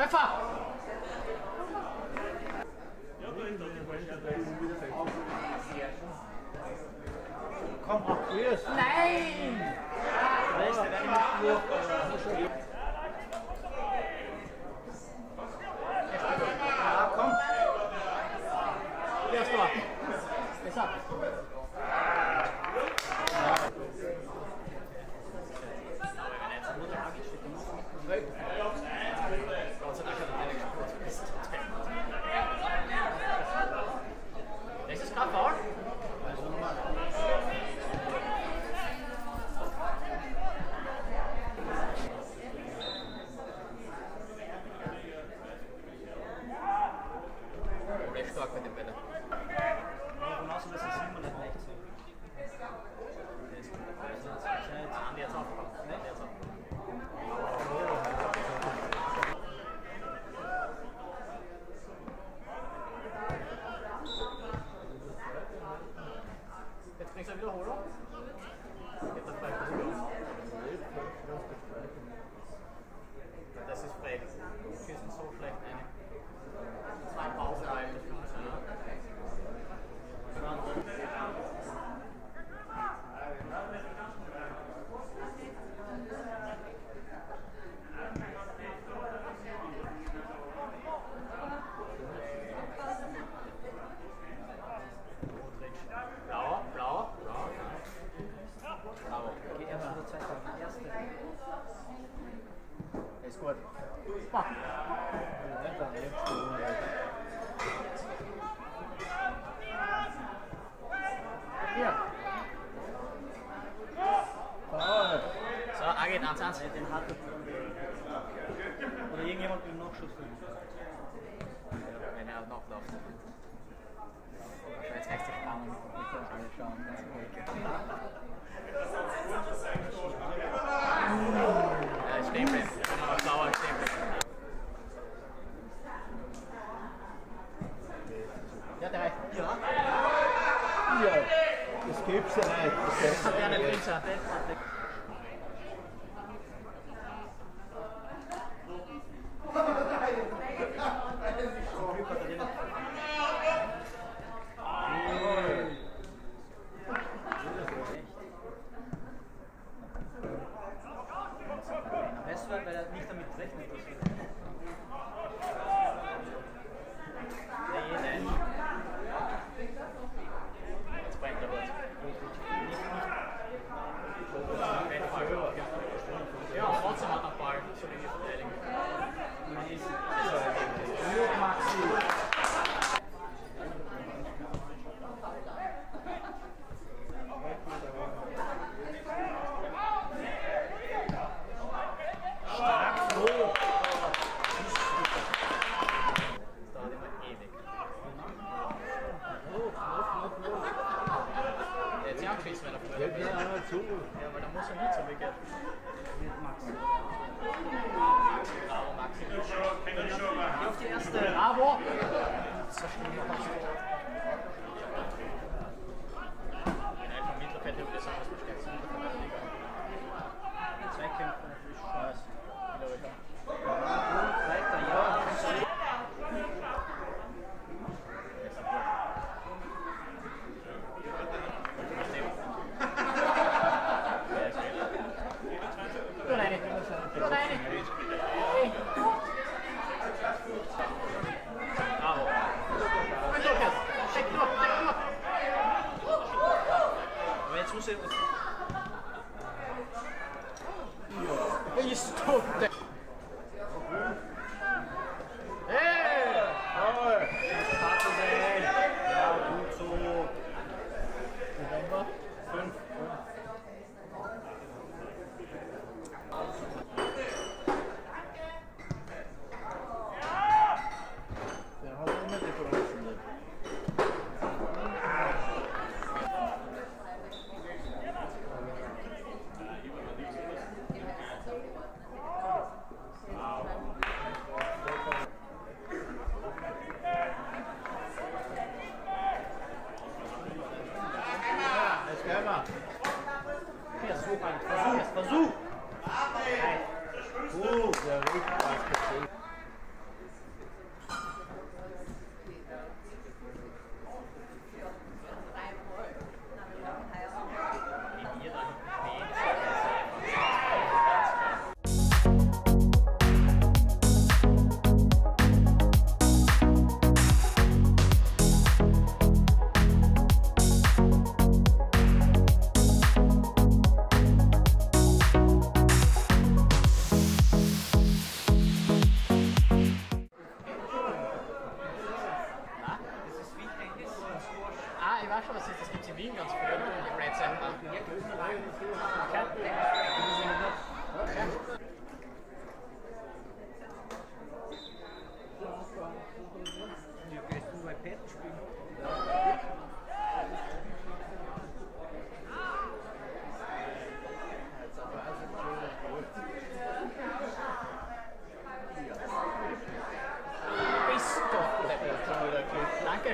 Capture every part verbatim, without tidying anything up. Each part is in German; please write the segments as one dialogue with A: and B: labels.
A: Treffer!
B: Komm, tschüss!
A: Nein!
B: Weißt du, wenn ich mich
A: Ja, komm! Hier hast du was. Besser. Das ist gerade faul. Der ist stark mit dem Bälle.
B: genauso, dass es immer nicht leicht so.
A: Ah, der jetzt aufgekommen. Der jetzt aufgekommen. Jetzt kriegst du eine Wiederholung. Jetzt hat er das ist frech. Die schießen so schlecht rein. Zwei Pausen rein, das muss Blau, blau, blau. Bravo.
B: Okay, er war nur zweiter, der erste.
A: Der ist gut. Mach. Hier. So, A geht eins eins.
B: Den hat er. Oder irgendjemand will noch Schuss nehmen.
A: Wenn er noch läuft. Jetzt extra spannend mit dem alle schauen. Das ist ruhig. Ja, stehen bleiben. Aber sauer stehen bleiben. Ja, der reicht. Ja.
B: Ja, das gibt's ja nicht.
A: Das hat ja nicht drin sein.
B: Weißt du, weil er nicht damit rechnet.
A: Ja, jeder. Jetzt bringt er was. Ja, trotzdem hat er Ball. So wie wir verteidigen.
B: Maxi.
A: Jetzt ja angeschissen, wenn er von
B: Ja, ja, zu.
A: Ja, weil da muss er nicht so weggehen.
B: Maxi.
A: Bravo, Maxi.
B: Geh auf die erste.
A: Bravo! In einem Mittelfeld würde ich sagen, das ist stärkste Mittelfeld der Liga.
B: Zweikämpfe ist Spaß.
A: Glaube ich auch.
B: Weiter, ja.
A: Nur rein. Nur rein. Bravo. Und los jetzt.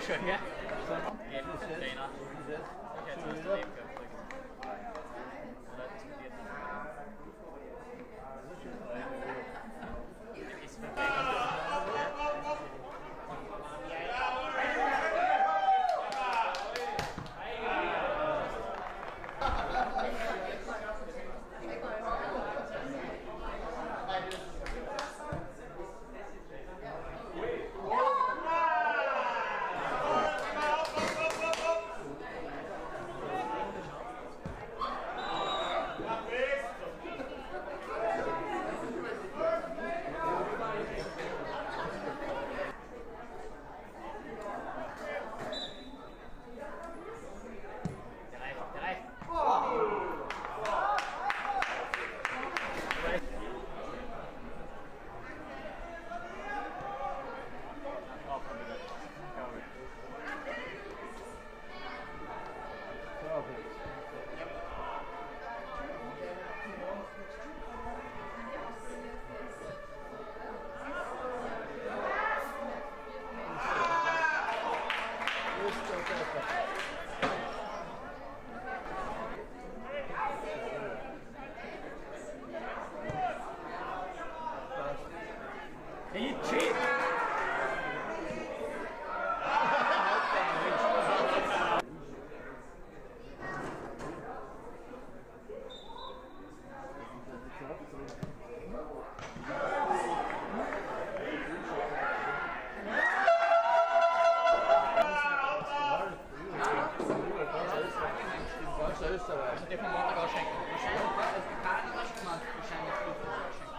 A: schon, gell? Ja, Trainer. Okay, du hast daneben gehabt. Oder diskutiert nicht. Ist für Also der vom Montag ausschenken. Wahrscheinlich, das ist gar nicht ausgemacht. Wahrscheinlich fünf ausschenken.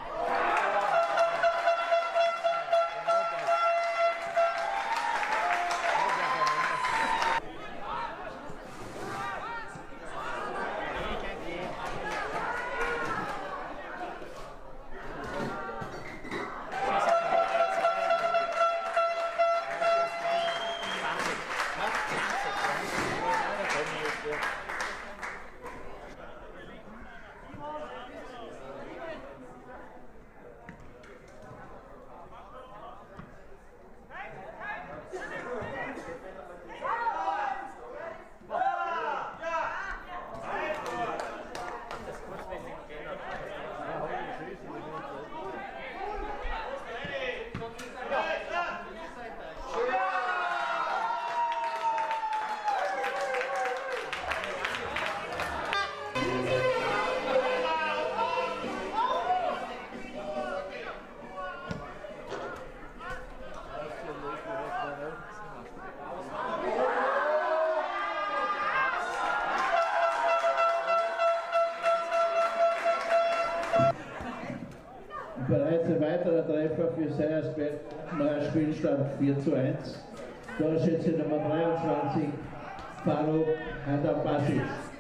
B: Bereits ein weiterer Treffer für Seiersberg, neuer Spielstand vier zu eins. Torschütze Nummer dreiundzwanzig, Faruk Hadabasic.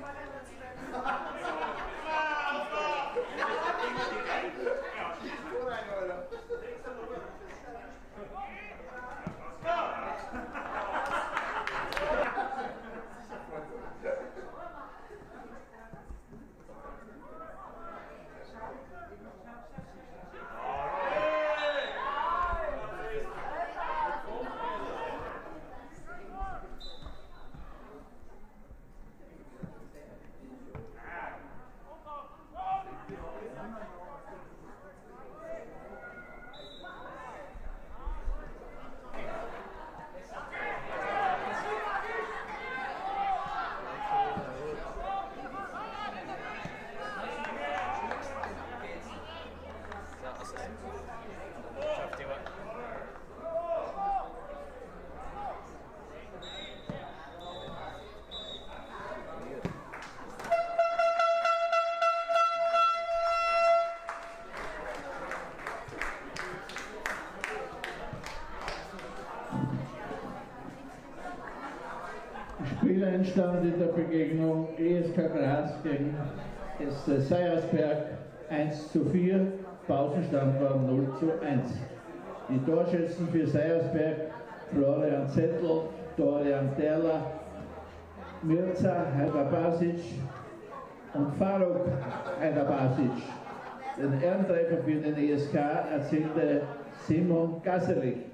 B: Spieleinstand in der Begegnung E S K Graz gegen S C Seiersberg eins zu vier, Pausenstand war null zu eins. Die Torschützen für Seiersberg: Florian Zettel, Dorian Terler, Mirza Hadabasic und Faruk Hadabasic. Den Ehrentreffer für den E S K erzielte Simon Gasselich.